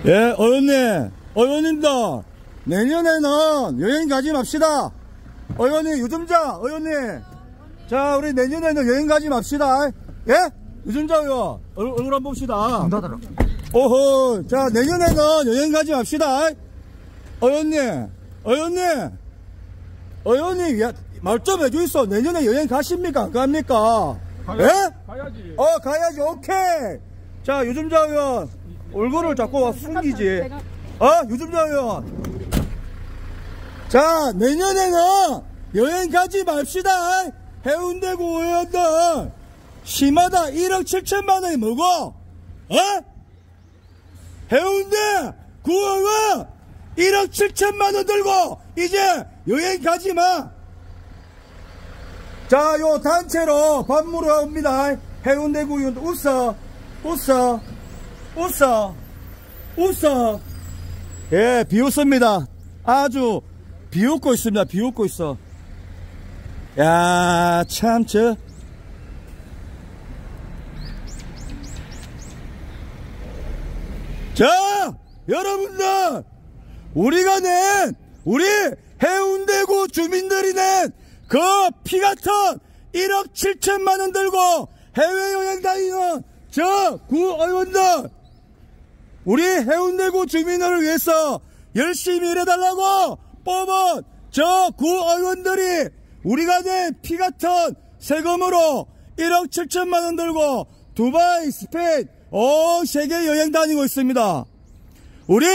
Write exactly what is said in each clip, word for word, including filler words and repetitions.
예, 의원님, 의원님들, 내년에는 여행 가지 맙시다. 의원님, 유전자, 의원님. 자, 우리 내년에는 여행 가지 맙시다. 예? 유전자 의원, 얼, 얼굴 한번 봅시다. 오호, 자, 내년에는 여행 가지 맙시다. 의원님, 의원님, 의원님, 야, 말 좀 해주있어. 내년에 여행 가십니까? 안 갑니까? 가야, 예? 가야지. 어, 가야지, 오케이. 자, 유전자 의원, 얼굴을 자꾸 숨기지. 어? 유전자 의원. 자, 내년에는 여행 가지 맙시다. 해운대구 의원들. 시마다 일억 칠천만 원이 뭐고? 어? 해운대 구의원 일억 칠천만 원 들고 이제 여행 가지 마. 자, 요 단체로 반무로 옵니다. 해운대구 의원들 웃어, 웃어, 웃어, 웃어. 예, 비웃습니다. 아주 비웃고 있습니다. 비웃고 있어. 야, 참, 저. 자, 여러분들, 우리가 낸, 우리 해운대구 주민들이 낸 그 피 같은 일억 칠천만 원 들고 해외여행 다니는 저 구의원들, 우리 해운대구 주민을 위해서 열심히 일해달라고 뽑은 저 구의원들이 우리가 낸 피 같은 세금으로 일억 칠천만 원 들고 두바이, 스페인, 온 세계 여행 다니고 있습니다. 우리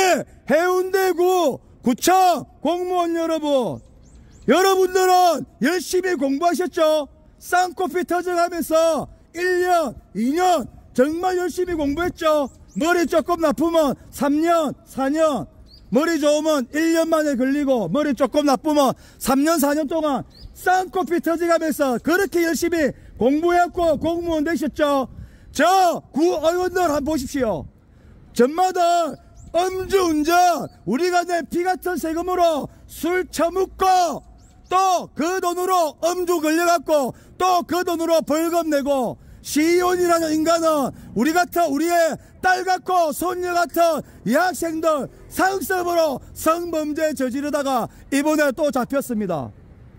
해운대구 구청 공무원 여러분, 여러분들은 열심히 공부하셨죠? 쌍코피 터져가면서 일 년, 이 년 정말 열심히 공부했죠? 머리 조금 나쁘면 삼 년, 사 년, 머리 좋으면 일 년 만에 걸리고 머리 조금 나쁘면 삼 년, 사 년 동안 쌍코피 터져가면서 그렇게 열심히 공부했고 공무원 되셨죠? 저 구의원들 한번 보십시오. 전마다 음주운전, 우리가 낸 피 같은 세금으로 술 처먹고 또 그 돈으로 음주 걸려갖고 또 그 돈으로 벌금 내고, 시의원이라는 인간은 우리 같은 우리의 딸 같고 손녀 같은 이 학생들 상습으로 성범죄 저지르다가 이번에 또 잡혔습니다.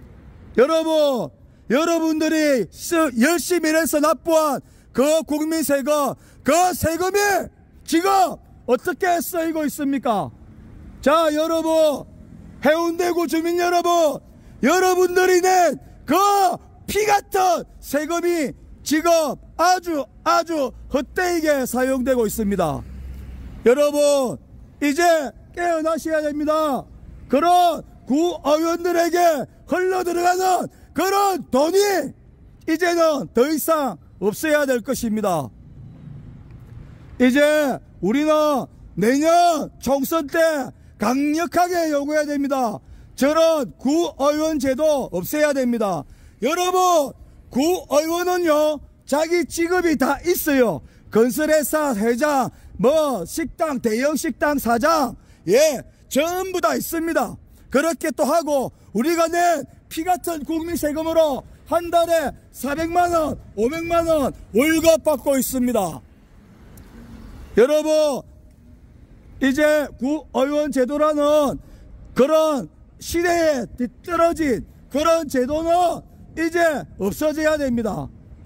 여러분, 여러분들이 열심히 일해서 납부한 그 국민 세금, 그 세금이 지금 어떻게 쓰이고 있습니까? 자, 여러분, 해운대구 주민 여러분, 여러분들이 낸 그 피 같은 세금이 지금 아주 아주 헛되게 사용되고 있습니다. 여러분, 이제 깨어나셔야 됩니다. 그런 구의원들에게 흘러들어가는 그런 돈이 이제는 더 이상 없어야 될 것입니다. 이제 우리는 내년 총선 때 강력하게 요구해야 됩니다. 저런 구의원 제도 없애야 됩니다. 여러분, 구의원은요, 자기 직업이 다 있어요. 건설회사 회장, 뭐 식당, 대형 식당 사장, 예, 전부 다 있습니다. 그렇게 또 하고 우리가 낸 피 같은 국민 세금으로 한 달에 사백만 원, 오백만 원 월급 받고 있습니다. 여러분, 이제 구의원 제도라는 그런 시대에 뒤떨어진 그런 제도는 이제 없어져야 됩니다.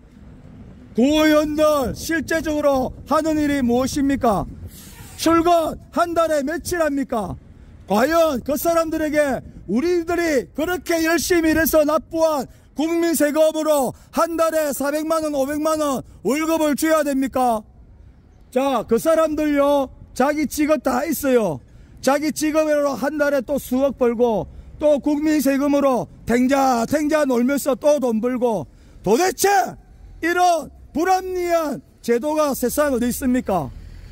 구의원들 실제적으로 하는 일이 무엇입니까? 출근 한 달에 며칠 합니까? 과연 그 사람들에게 우리들이 그렇게 열심히 일해서 납부한 국민 세금으로 한 달에 사백만 원, 오백만 원 월급을 줘야 됩니까? 자, 그 사람들요, 자기 직업 다 있어요. 자기 직업으로 한 달에 또 수억 벌고 또 국민 세금으로 탱자 탱자 놀면서 또 돈 벌고, 도대체 이런 불합리한 제도가 세상에 어디 있습니까?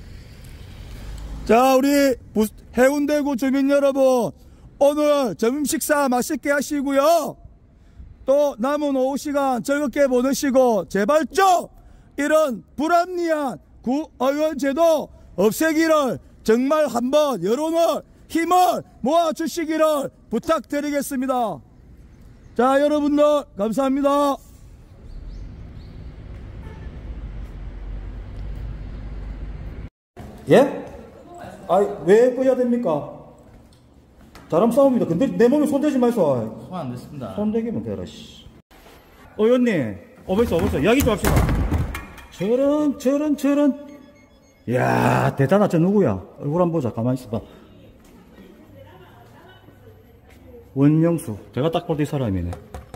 자, 우리 해운대구 주민 여러분, 오늘 점심 식사 맛있게 하시고요. 또 남은 오후 시간 즐겁게 보내시고, 제발 좀 이런 불합리한 구의원 제도 없애기를 정말 한번 여론을 힘을 모아주시기를 부탁드리겠습니다. 자, 여러분들 감사합니다. 예? 아이, 왜 꺼야 됩니까? 사람 싸웁니다. 근데 내 몸에 손대지 마이소. 손 안 됐습니다. 손대기면 되라, 씨. 어, 의원님. 어버있어, 어버있어. 이야기 좀 합시다. 저런, 저런, 저런. 이야, 대단하다. 저 누구야? 얼굴 한번 보자. 가만히 있어봐. 원영수. 제가 딱 볼 때 이 사람이네.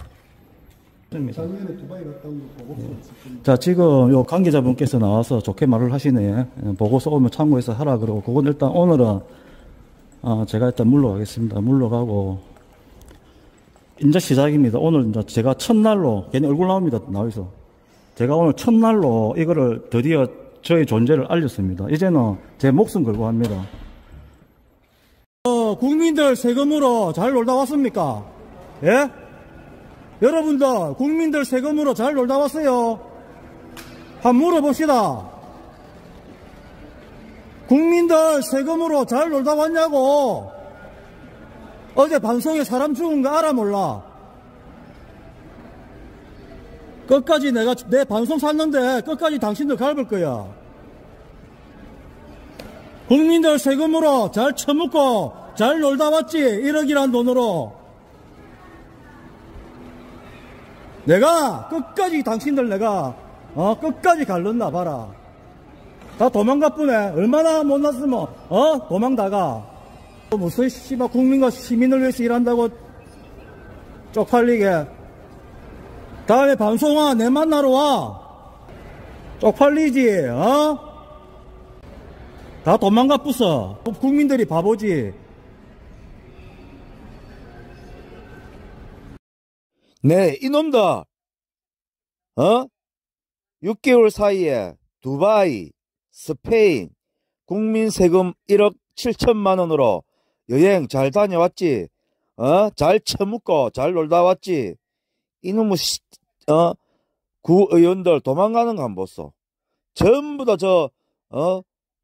작년에 두바이 갔다 온 거 보고. 자, 지금 요 관계자분께서 나와서 좋게 말을 하시네. 보고서 오면 참고해서 하라 그러고, 그건 일단 오늘은, 어, 제가 일단 물러가겠습니다. 물러가고, 이제 시작입니다. 오늘 이제 제가 첫날로, 괜히 얼굴 나옵니다. 나와서. 제가 오늘 첫날로 이거를 드디어 저의 존재를 알렸습니다. 이제는 제 목숨 걸고 합니다. 어, 국민들 세금으로 잘 놀다 왔습니까? 예? 여러분들, 국민들 세금으로 잘 놀다 왔어요? 한번 물어봅시다. 국민들 세금으로 잘 놀다 왔냐고? 어제 방송에 사람 죽은 거 알아 몰라? 끝까지 내가 내 방송 샀는데 끝까지 당신들 갈을 거야. 국민들 세금으로 잘 처먹고 잘 놀다 왔지? 일억이란 돈으로. 내가 끝까지 당신들 내가 어 끝까지 갈렀나 봐라. 다 도망가 뿌네. 얼마나 못났으면 어 도망다가. 무슨 씨발 국민과 시민을 위해서 일한다고 쪽팔리게. 다음에 방송아 내 만나러 와. 쪽팔리지 어? 다 도망가 뿌서. 국민들이 바보지. 네, 이놈들, 어? 육 개월 사이에 두바이, 스페인, 국민 세금 일억 칠천만 원으로 여행 잘 다녀왔지? 어? 잘 처먹고 잘 놀다 왔지? 이놈의, 시, 어? 구의원들 도망가는 거 한번 보소. 전부 다 저, 어?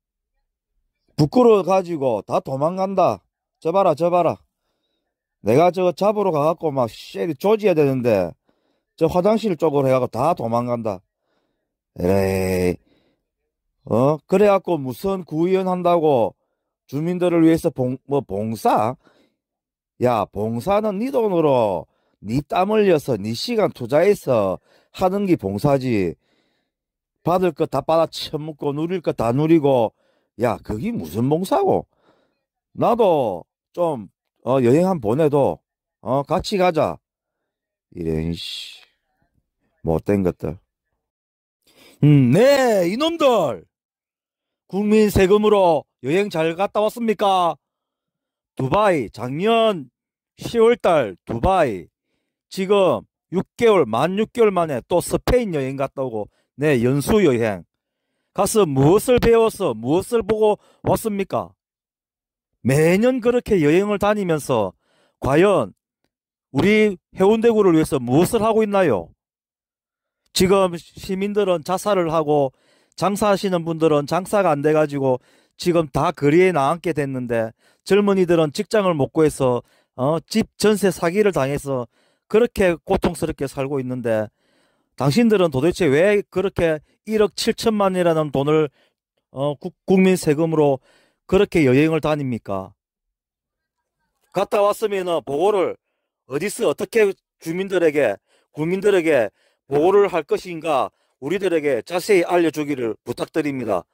부끄러워가지고 다 도망간다. 저 봐라, 저 봐라. 내가 저거 잡으러 가갖고 막 쉐리 조지해야 되는데 저 화장실 쪽으로 해갖고 다 도망간다. 에이, 어 그래갖고 무슨 구의원 한다고 주민들을 위해서 봉 뭐 봉사? 야, 봉사는 네 돈으로 네 땀 흘려서 네 시간 투자해서 하는 게 봉사지. 받을 거 다 받아 처먹고 누릴 거 다 누리고. 야, 그게 무슨 봉사고? 나도 좀 어, 여행 한 보내도, 어, 같이 가자. 이런, 씨. 못된 것들. 음, 네, 이놈들! 국민 세금으로 여행 잘 갔다 왔습니까? 두바이, 작년 시월달 두바이. 지금 육 개월, 만 육 개월 만에 또 스페인 여행 갔다 오고, 네, 연수 여행. 가서 무엇을 배워서, 무엇을 보고 왔습니까? 매년 그렇게 여행을 다니면서 과연 우리 해운대구를 위해서 무엇을 하고 있나요? 지금 시민들은 자살을 하고 장사하시는 분들은 장사가 안 돼가지고 지금 다 거리에 나앉게 됐는데 젊은이들은 직장을 못 구해서 어, 집 전세 사기를 당해서 그렇게 고통스럽게 살고 있는데 당신들은 도대체 왜 그렇게 일억 칠천만이라는 돈을 어, 국, 국민 세금으로 그렇게 여행을 다닙니까? 갔다 왔으면 보고를 어디서 어떻게 주민들에게 국민들에게 보고를 할 것인가 우리들에게 자세히 알려주기를 부탁드립니다.